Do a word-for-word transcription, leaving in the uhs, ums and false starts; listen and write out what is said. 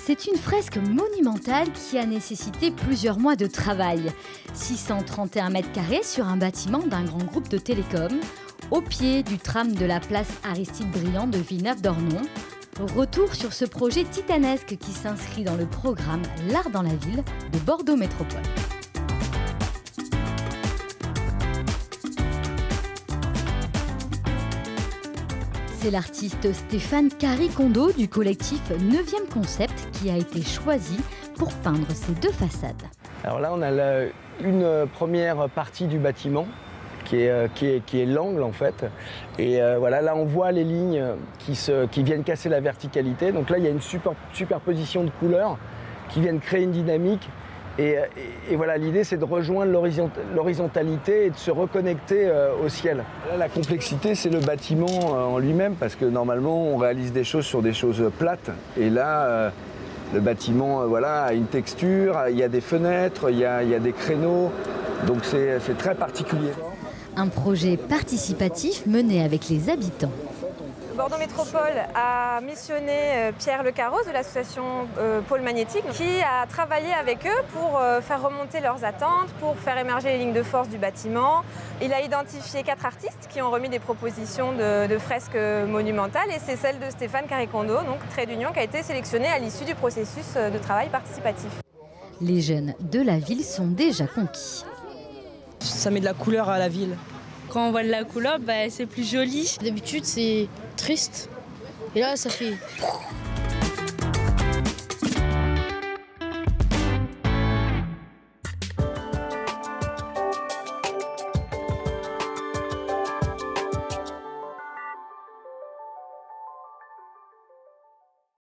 C'est une fresque monumentale qui a nécessité plusieurs mois de travail. six cent trente et un mètres carrés sur un bâtiment d'un grand groupe de télécom, au pied du tram de la place Aristide-Briand de Villeneuve-d'Ornon. Retour sur ce projet titanesque qui s'inscrit dans le programme L'Art dans la ville de Bordeaux Métropole. C'est l'artiste Stéphane Carry-Kondo du collectif neuvième Concept qui a été choisi pour peindre ces deux façades. Alors là, on a la, une première partie du bâtiment qui est, qui est, qui est l'angle en fait. Et euh, voilà, là on voit les lignes qui, se, qui viennent casser la verticalité. Donc là, il y a une super, superposition de couleurs qui viennent créer une dynamique. Et, et, et voilà, l'idée c'est de rejoindre l'horizontalité et de se reconnecter euh, au ciel. Là, la complexité, c'est le bâtiment euh, en lui-même, parce que normalement, on réalise des choses sur des choses plates. Et là, euh, le bâtiment euh, voilà, a une texture, il y a des fenêtres, il y a, il y a des créneaux. Donc c'est très particulier. Un projet participatif mené avec les habitants. Bordeaux Métropole a missionné Pierre Le Carros de l'association euh, Pôle Magnétique qui a travaillé avec eux pour euh, faire remonter leurs attentes, pour faire émerger les lignes de force du bâtiment. Il a identifié quatre artistes qui ont remis des propositions de, de fresques monumentales et c'est celle de Stéphane Carry-Kondo, donc trait d'union, qui a été sélectionnée à l'issue du processus de travail participatif. Les jeunes de la ville sont déjà conquis. Ça met de la couleur à la ville. Quand on voit de la couleur, bah, c'est plus joli. D'habitude, c'est triste. Et là, ça fait...